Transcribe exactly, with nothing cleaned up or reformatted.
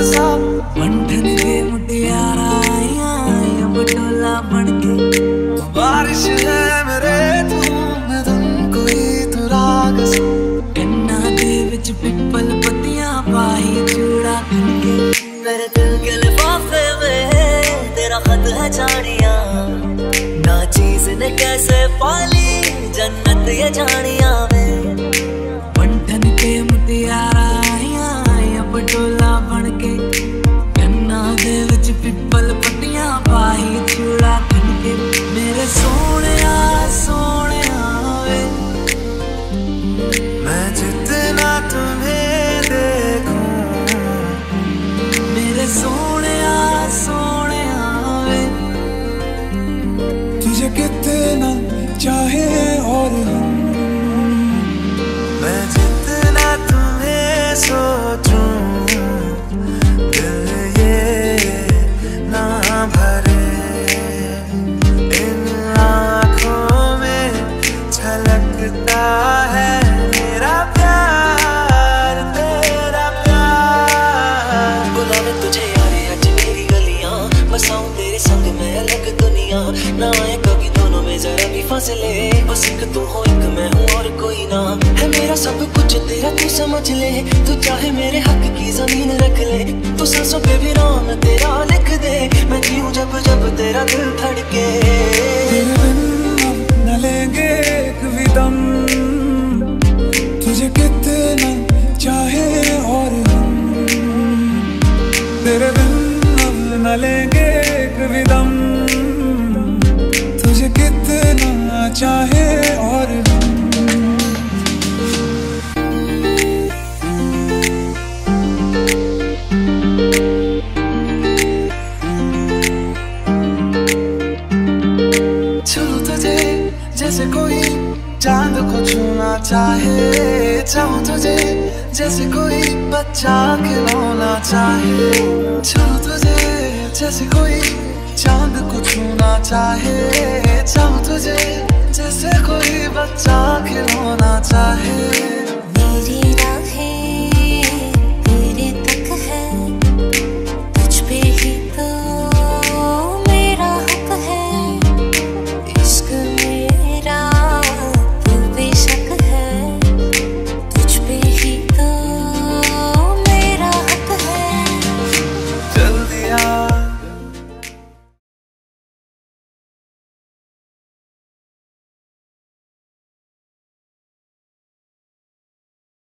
सा। बंधन के मुटियारा आया बटोला बनके, बारिश है मेरे धूम धुन कोई तू राग सा। कन्ना दे विच पिपल पत्तियां पाई चूड़ा बनके, मेरे दिल के लिफाफे में तेरा खत है जानिया, ना चीज ने कैसे पाली जन्नत ये जानिया में। बंधन के मुटियारा आया बटोला बनके, कन्ना दे विच पिपल पत्तियां पाई चूड़ा बनके। मेरे सोनिया सोनिया वे, मैं जितना तुम्हें देखूं, मेरे सोनिया सोनिया वे, तुझे कितना चाहे और हम। मैं जितना तुम्हें सोचूं, दिल ये ना भरे। इन आँखों में छलकता है मेरा प्यार, तेरा प्यार। बुलावे तुझे यारे आज मेरी गलियां, बसाऊं तेरे संग में अलग दुनिया। ना आए कभी दोनों में जरा भी फासले, बस एक तू हो एक मैं हूँ और कोई ना। है मेरा सब कुछ तेरा तू समझ ले, तू चाहे मेरे हक की जमीन रख ले। तू सांसों पे भी नाम तेरा लिख दे, मैं जीऊं जब जब तेरा दिल धड़के। तेरे बिन हम न लेंगे एक भी दम, तुझे कितना चाहे और हम। तेरे बिन हम न लेंगे एक भी दम, तुझे कितना चाहे और हम। छू तुझे जैसे कोई चांद को छूना चाहे, चाहूं तुझे जैसे कोई बच्चा खिलौना चाहे। छू तुझे जैसे कोई चांद को छूना चाहे, चाहूं तुझे जैसे कोई बच्चा खिलौना चाहे। मेरी राहें